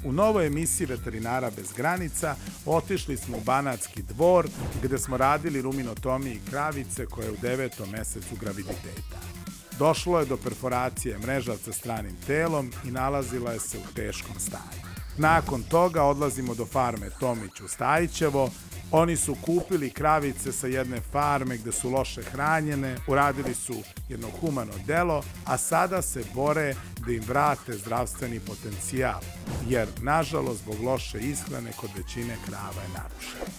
U novoj emisiji Veterinara bez granica otišli smo u Banatski Dvor gde smo radili ruminotomiji kravice koja je u 9. mesecu graviditeta. Došlo je do perforacije mrežavca stranim telom i nalazila je se u teškom stanju. Nakon toga odlazimo do farme Tomić u Stajićevo. Oni su kupili kravice sa jedne farme gde su loše hranjene, uradili su jedno humano delo, a sada se bore da im vrate zdravstveni potencijal, jer, nažalost, zbog loše ishrane kod većine krava je narušen.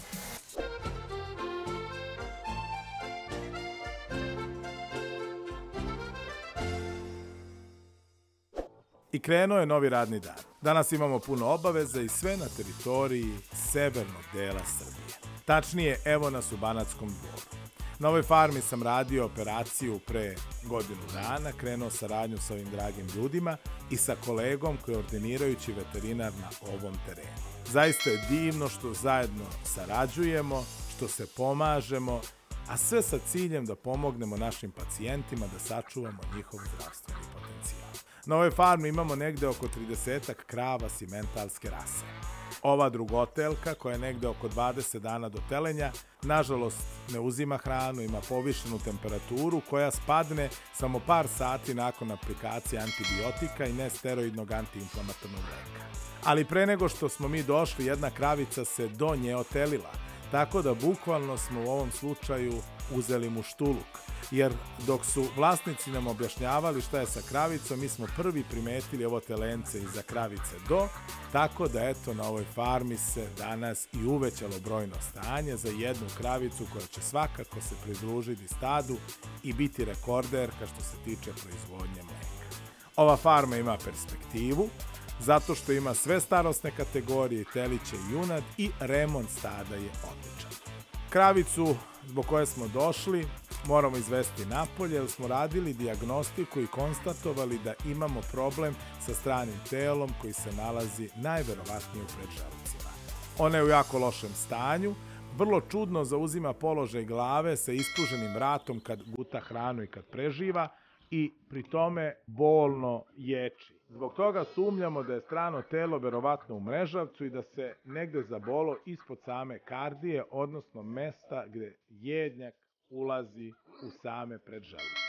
I krenuo je novi radni dan. Danas imamo puno obaveza i sve na teritoriji severnog dela Srbije. Tačnije, evo nas u Banatskom Dvoru. Na ovoj farmi sam radio operaciju pre godinu dana, krenuo saradnju sa ovim dragim ljudima i sa kolegom koji je ordinirajući veterinar na ovom terenu. Zaista je divno što zajedno sarađujemo, što se pomažemo, a sve sa ciljem da pomognemo našim pacijentima da sačuvamo njihov zdravstveni potencijal. Na ovoj farmi imamo negde oko 30 krava simentalske rase. Ova drugotelka, koja je negde oko 20 dana do telenja, nažalost ne uzima hranu, ima povišenu temperaturu koja spadne samo par sati nakon aplikacije antibiotika i nesteroidnog antiinflamatornog leka. Ali pre nego što smo mi došli, jedna kravica se do nje otelila, tako da bukvalno smo u ovom slučaju uzeli mu štuluk. Jer dok su vlasnici nam objašnjavali šta je sa kravicom, mi smo prvi primetili ovo telence iza kravice do, tako da eto na ovoj farmi se danas i uvećalo brojno stanje za jednu kravicu koja će svakako se pridružiti stadu i biti rekorderka što se tiče proizvodnje mleka. Ova farma ima perspektivu, zato što ima sve starosne kategorije, teliće i junad, i remont stada je odličan. Kravicu zbog koje smo došli moramo izvesti napolje, jer smo radili dijagnostiku i konstatovali da imamo problem sa stranim telom koji se nalazi najverovatnije u predželucima. Ona je u jako lošem stanju, vrlo čudno zauzima položaj glave sa ispruženim vratom kad guta hranu i kad preživa i pri tome bolno ječi. Zbog toga sumnjamo da je strano telo verovatno u mrežavcu i da se negde zabolo ispod same kardije, odnosno mesta gde jednjak ulazi u same predželuce.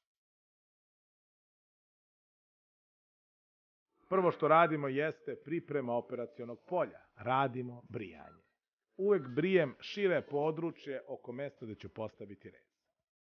Prvo što radimo jeste priprema operacionog polja. Radimo brijanje. Uvek brijem šire područje oko mesta gde ću postaviti rez.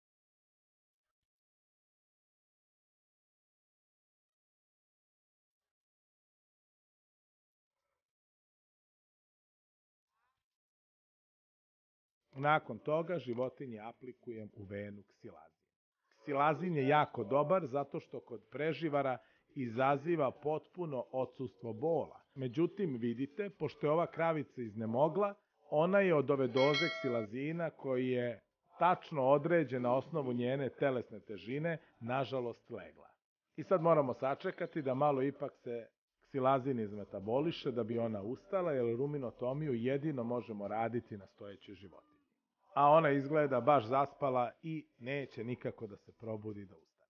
Nakon toga životinje aplikujem u venu ksilazin. Ksilazin je jako dobar zato što kod preživara izaziva potpuno odsustvo bola. Međutim, vidite, pošto je ova kravica iznemogla, ona je od ove doze ksilazina koji je tačno određen na osnovu njene telesne težine, nažalost legla. I sad moramo sačekati da malo ipak se ksilazin izmetaboliše da bi ona ustala, jer ruminotomiju jedino možemo raditi na stojećoj životinji. A ona izgleda baš zaspala i neće nikako da se probudi da ustane.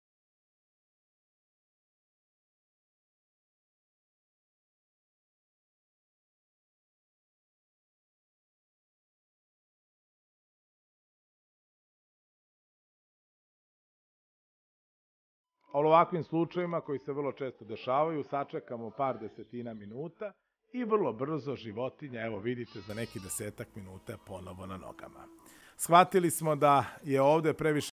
U ovakvim slučajima koji se vrlo često dešavaju, sačekamo par desetina minuta i vrlo brzo životinja, evo vidite, za neki 10 minuta ponovo na nogama. Shvatili smo da je ovde previše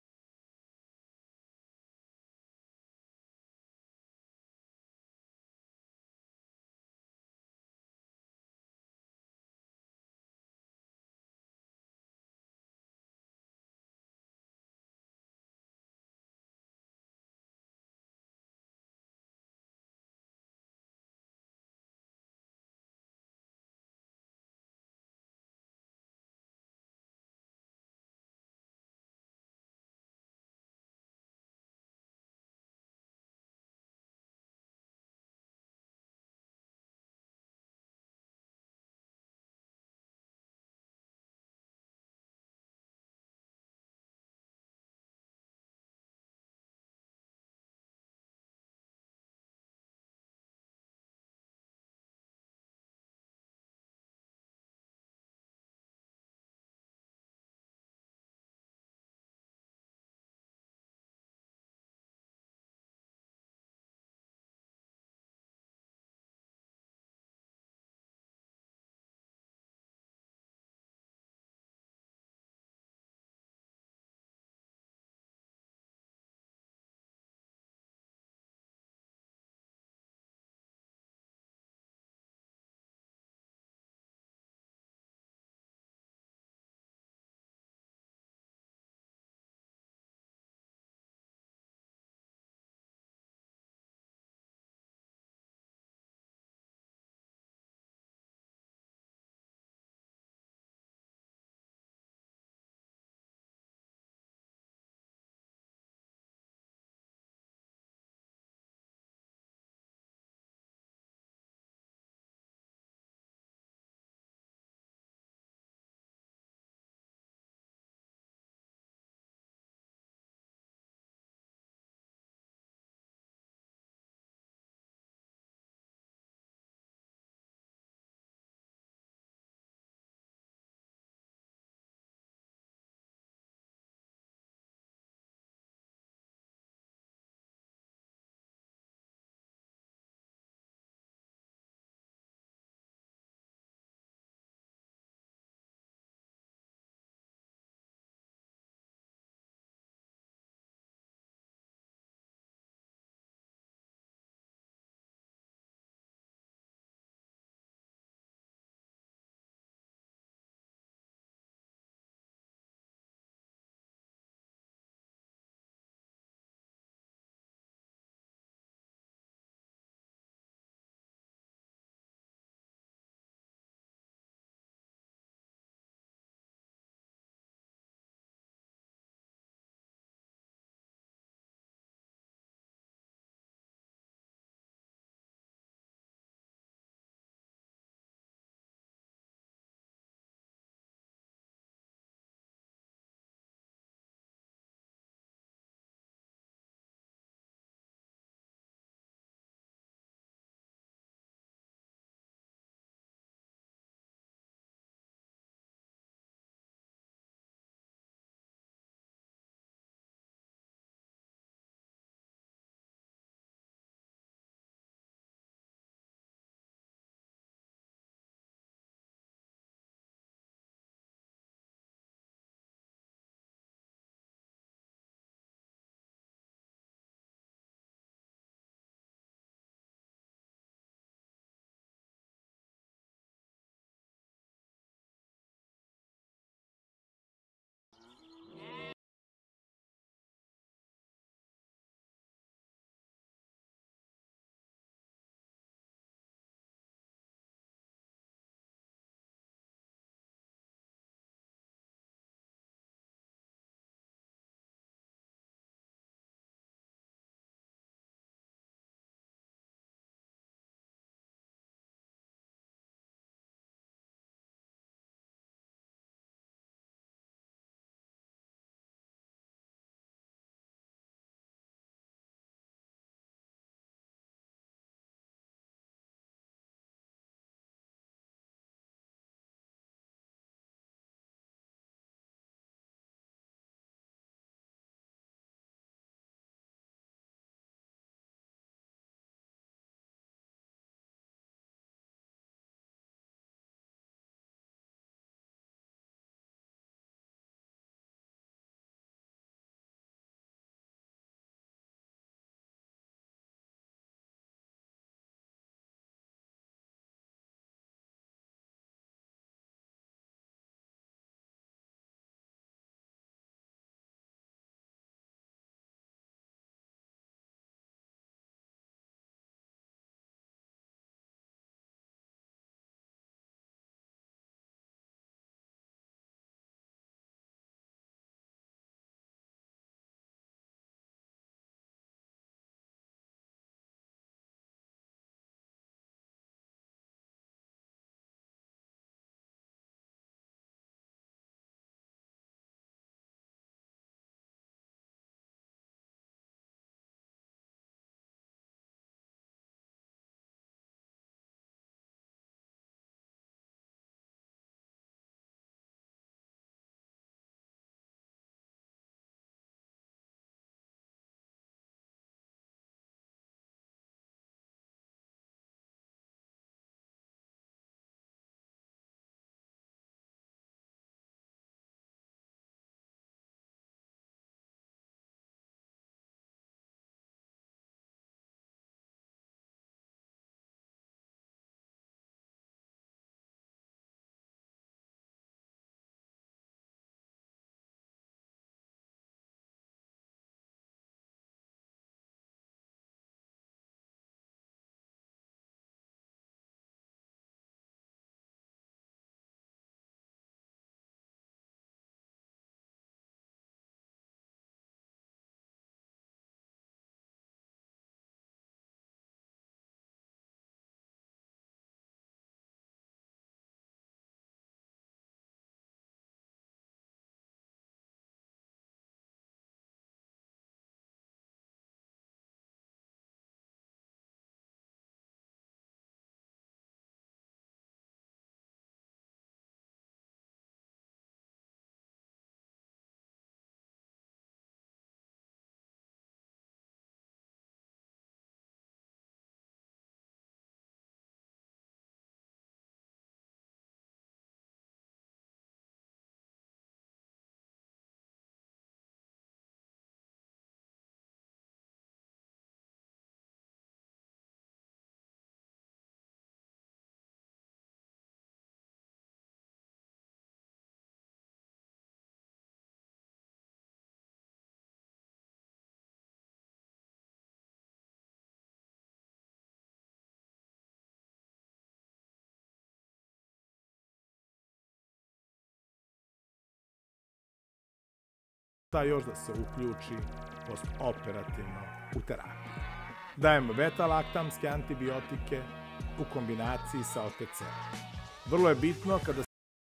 šta još da se uključi postoperativno u terapiju. Dajemo beta-laktamske antibiotike u kombinaciji sa OTC-om. Vrlo je bitno kada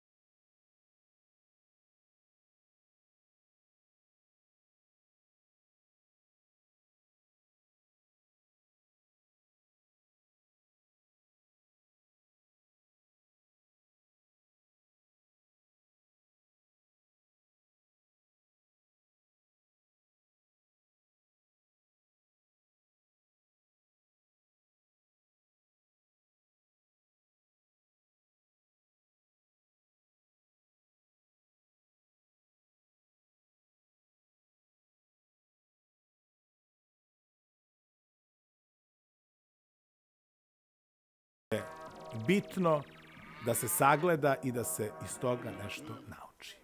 je bitno da se sagleda i da se iz toga nešto nauči.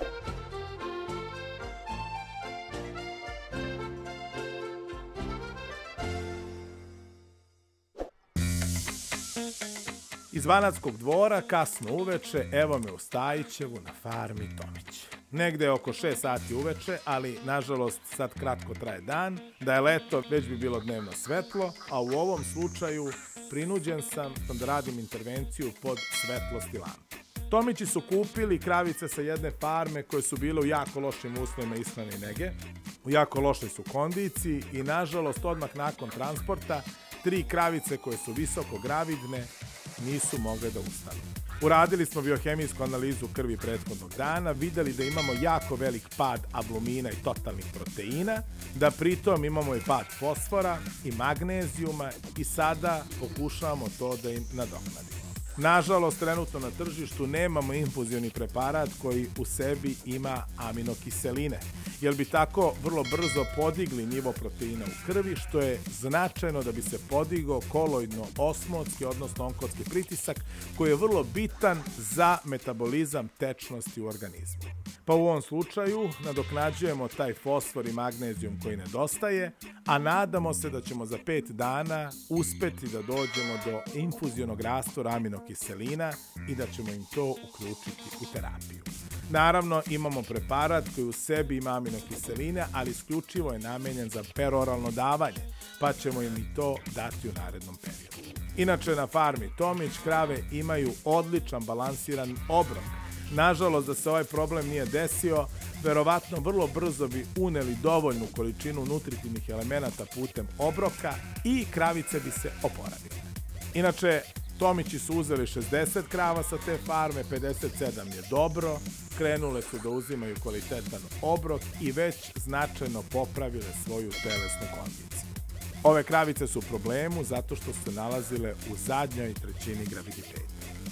Iz Banatskog dvora, kasno uveče, evo me u Stajićevu na farmi Tomić. Negde je oko 6 sati uveče, ali nažalost sad kratko traje dan. Da je leto, već bi bilo dnevno svetlo, a u ovom slučaju prinuđen sam da radim intervenciju pod svetlosti lampe. Tomići su kupili kravice sa jedne farme koje su bile u jako lošim uslovima ishrane i nege, u jako lošoj su kondiciji i nažalost odmah nakon transporta 3 kravice koje su visoko gravidne nisu mogle da ustanu. Uradili smo biohemijsku analizu krvi prethodnog dana, videli da imamo jako velik pad albumina i totalnih proteina, da pritom imamo i pad fosfora i magnezijuma i sada pokušavamo to da im nadoknadimo. Nažalost, trenutno na tržištu nemamo infuzioni preparat koji u sebi ima aminokiseline, jer bi tako vrlo brzo podigli nivo proteina u krvi, što je značajno da bi se podigao koloidno-osmotski, odnosno onkotski pritisak, koji je vrlo bitan za metabolizam tečnosti u organizmu. Pa u ovom slučaju nadoknađujemo taj fosfor i magnezijum koji nedostaje, a nadamo se da ćemo za 5 dana uspeti da dođemo do infuzionog rastora aminokiselina i da ćemo im to uključiti u terapiju. Naravno, imamo preparat koji u sebi ima aminokiseline, ali isključivo je namenjen za peroralno davanje, pa ćemo im i to dati u narednom periodu. Inače, na farmi Tomić krave imaju odličan balansiran obrok. Nažalost, da se ovaj problem nije desio, verovatno vrlo brzo bi uneli dovoljnu količinu nutritivnih elemenata putem obroka i kravice bi se oporavile. Inače, Tomići su uzeli 60 krava sa te farme, 57 je dobro, krenule su da uzimaju kvalitetan obrok i već značajno popravile svoju telesnu kondiciju. Ove kravice su u problemu zato što su se nalazile u zadnjoj trećini graviditeta.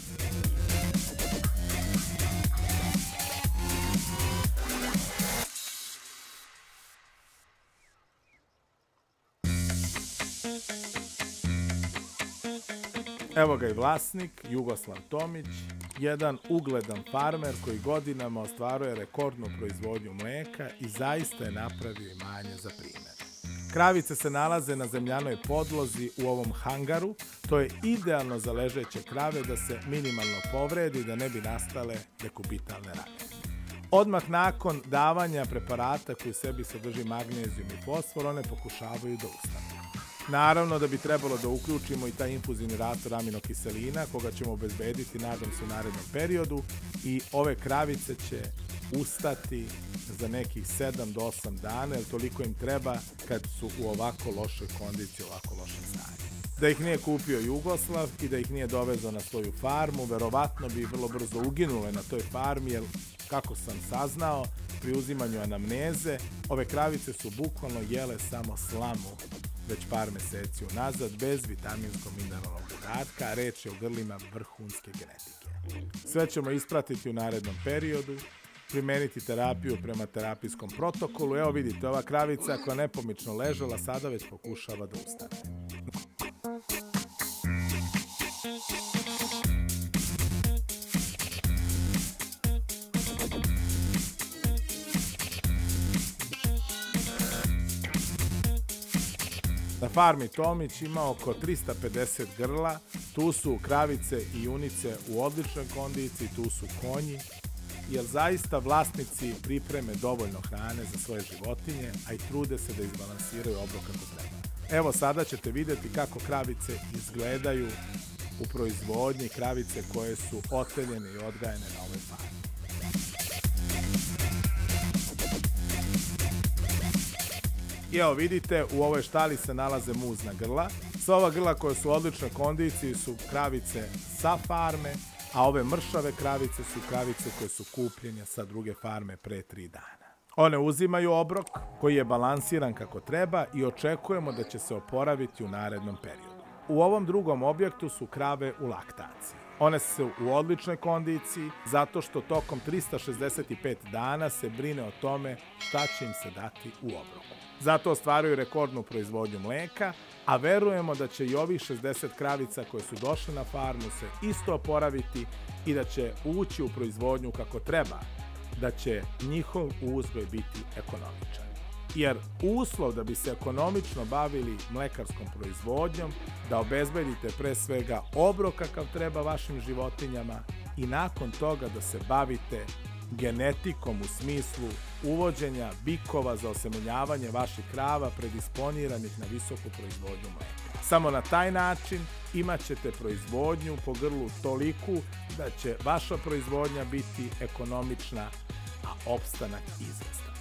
Evo ga i vlasnik, Jugoslav Tomić, jedan ugledan farmer koji godinama ostvaruje rekordnu proizvodnju mleka i zaista je napravio imanje za primjer. Kravice se nalaze na zemljanoj podlozi u ovom hangaru, to je idealno za ležeće krave da se minimalno povredi da ne bi nastale dekubitalne rane. Odmah nakon davanja preparata koji u sebi sadrži magnezijum i fosfor, one pokušavaju da ustanu. Naravno da bi trebalo da uključimo i taj infuzivni rastor aminokiselina koga ćemo obezbediti, nadam se, u narednom periodu i ove kravice će ustati za nekih 7 do 8 dana, jer toliko im treba kad su u ovako lošoj kondiciji, ovako lošem stanju. Da ih nije kupio Jugoslav i da ih nije dovezao na svoju farmu, verovatno bi vrlo brzo uginule na toj farmi, jer kako sam saznao, pri uzimanju anamneze, ove kravice su bukvalno jele samo slamu već par meseci unazad, bez vitaminsko-mineralnog dodatka, a reč je o grlima vrhunske genetike. Sve ćemo ispratiti u narednom periodu, primeniti terapiju prema terapijskom protokolu. Evo vidite, ova kravica koja je nepomično ležala, sada već pokušava da ustane. Na farmi Tomić ima oko 350 grla, tu su kravice i junice u odličnoj kondiciji, tu su konji jer zaista vlasnici pripreme dovoljno hrane za svoje životinje, a i trude se da izbalansiraju obrok kako treba. Evo sada ćete vidjeti kako kravice izgledaju u proizvodnji, kravice koje su oteljene i odgajene na ovoj farmi. I evo vidite, u ovoj štali se nalaze muzna grla. Sva ova grla koje su u odličnoj kondiciji su kravice sa farme, a ove mršave kravice su kravice koje su kupljene sa druge farme pre 3 dana. One uzimaju obrok koji je balansiran kako treba i očekujemo da će se oporaviti u narednom periodu. U ovom drugom objektu su krave u laktaciji. One su u odličnoj kondiciji zato što tokom 365 dana se brine o tome šta će im se dati u obroku. Zato ostvaruju rekordnu proizvodnju mleka, a verujemo da će i ovih 60 kravica koje su došle na farmu se isto oporaviti i da će ući u proizvodnju kako treba, da će njihov uzgoj biti ekonomičan. Jer uslov da bi se ekonomično bavili mlekarskom proizvodnjom, da obezbedite pre svega obrok kakav treba vašim životinjama i nakon toga da se bavite genetikom u smislu uvođenja bikova za osemenjavanje vaših krava predisponiranih na visoku proizvodnju mleka. Samo na taj način imat ćete proizvodnju po grlu toliku da će vaša proizvodnja biti ekonomična, a opstanak izvestan.